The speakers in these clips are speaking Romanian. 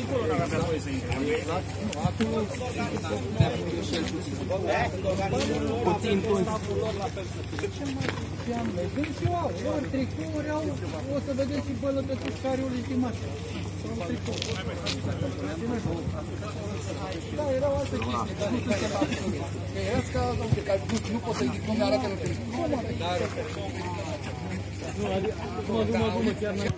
acolo dacă avea voie să intre. Acolo puțin până. Vin și eu, ori tricouri au, o să vedeți și bălătătuși care au legitimat. Da, erau alte chestii, dar nu suntem absolut. Că erați ca, nu pot să-i zic cum ne arată în tricou. Cum arată? Nu, chiar n-ai.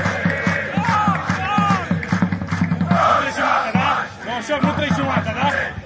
Așa, nu treci jumătate, da?